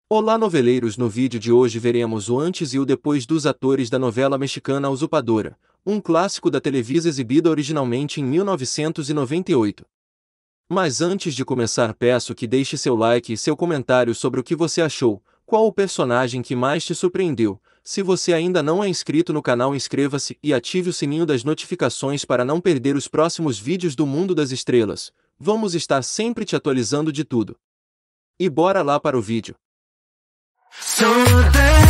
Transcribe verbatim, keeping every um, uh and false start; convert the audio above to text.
Olá noveleiros, no vídeo de hoje veremos o antes e o depois dos atores da novela mexicana Usurpadora, um clássico da Televisa exibida originalmente em mil novecentos e noventa e oito. Mas antes de começar peço que deixe seu like e seu comentário sobre o que você achou, qual o personagem que mais te surpreendeu. Se você ainda não é inscrito no canal, inscreva-se e ative o sininho das notificações para não perder os próximos vídeos do Mundo das Estrelas. Vamos estar sempre te atualizando de tudo. E bora lá para o vídeo. So